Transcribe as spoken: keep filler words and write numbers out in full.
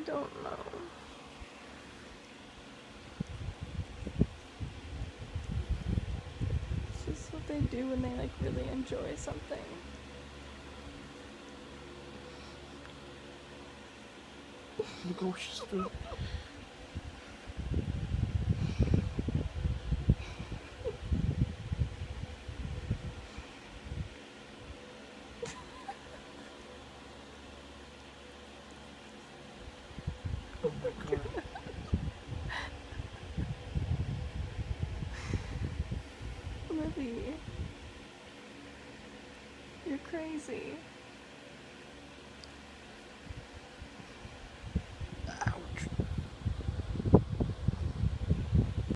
don't know. It's just what they do when they like really enjoy something. Look how she's doing. Oh my god. Livy. You're crazy.